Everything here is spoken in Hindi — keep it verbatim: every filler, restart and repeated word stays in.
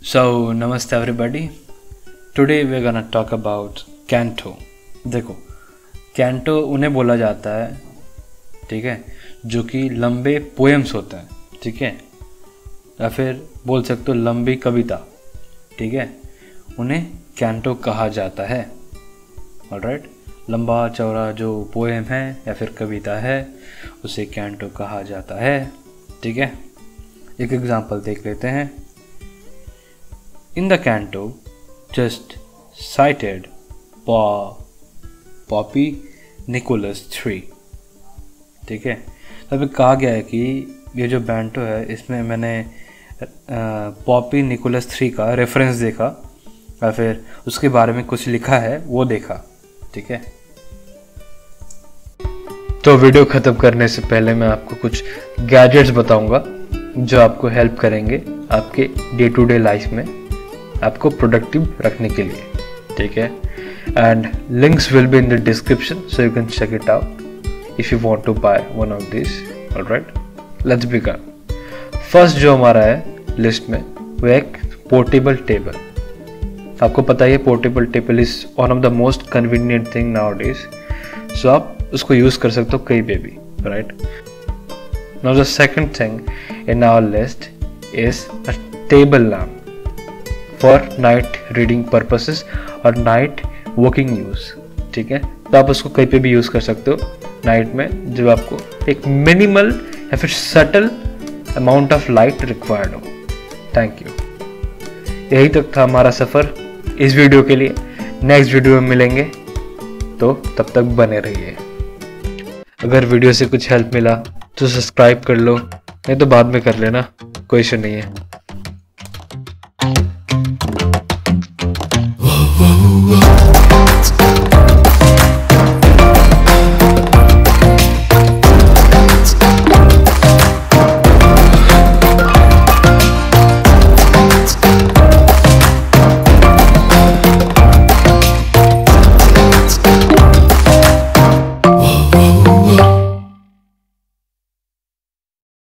So, namaste everybody. Today we're gonna talk about canto. देखो, कैंटो उन्हें बोला जाता है, ठीक है, जो कि लंबे पोएम्स होते हैं, ठीक है, या फिर बोल सकते हो लंबी कविता, ठीक है, उन्हें कैंटो कहा जाता है। ऑलराइट, लंबा चौड़ा जो पोएम है या फिर कविता है उसे कैंटो कहा जाता है, ठीक है। एक एग्जांपल देख लेते हैं। In the canto just cited Poppy Nicholas three, ठीक है। तब कहा गया है कि ये जो बैंटो है इसमें मैंने पॉपी निकोलस थ्री का रेफरेंस देखा या फिर उसके बारे में कुछ लिखा है वो देखा, ठीक है। तो वीडियो ख़त्म करने से पहले मैं आपको कुछ गैजेट्स बताऊंगा जो आपको हेल्प करेंगे आपके डे टू डे लाइफ में, आपको प्रोडक्टिव रखने के लिए, ठीक है। And links will be in the description so you can check it out if you want to buy one of this. Alright, let's begin. First जो हमारा है लिस्ट में वो एक पोर्टेबल टेबल। आपको पता ही है portable table is one of the most convenient thing nowadays, so आप उसको यूज कर सकते हो कहीं पे भी, right. Now the second thing in our list is a table lamp for night reading purposes और नाइट वॉकिंग यूज, ठीक है। तो आप उसको कहीं पे भी यूज कर सकते हो नाइट में जब आपको एक मिनिमल या फिर subtle amount of light required हो। Thank you. यही तक था हमारा सफर इस वीडियो के लिए। नेक्स्ट वीडियो में मिलेंगे, तो तब तक बने रहिए। अगर वीडियो से कुछ हेल्प मिला तो सब्सक्राइब कर लो, नहीं तो बाद में कर लेना, कोई इशू नहीं है।